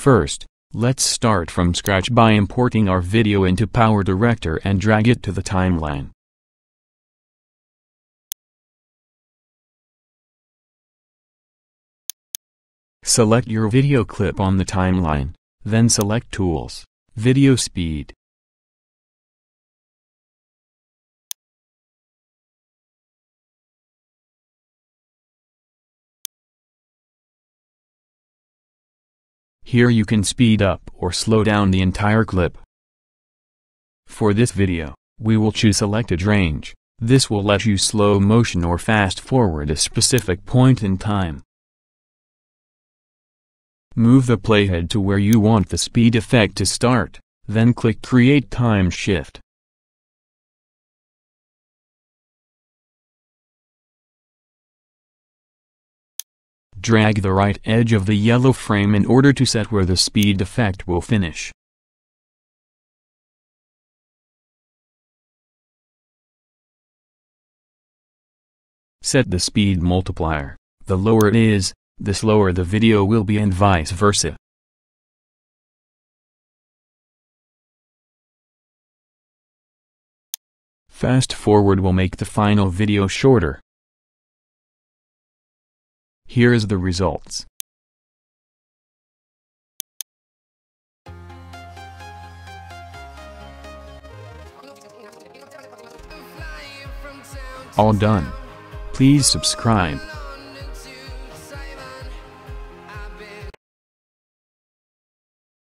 First, let's start from scratch by importing our video into PowerDirector and drag it to the timeline. Select your video clip on the timeline, then select Tools, Video Speed. Here you can speed up or slow down the entire clip. For this video, we will choose Selected Range. This will let you slow motion or fast forward a specific point in time. Move the playhead to where you want the speed effect to start, then click Create Time Shift. Drag the right edge of the yellow frame in order to set where the speed effect will finish. Set the speed multiplier. The lower it is, the slower the video will be, and vice versa. Fast forward will make the final video shorter. Here is the results. All done. Please subscribe.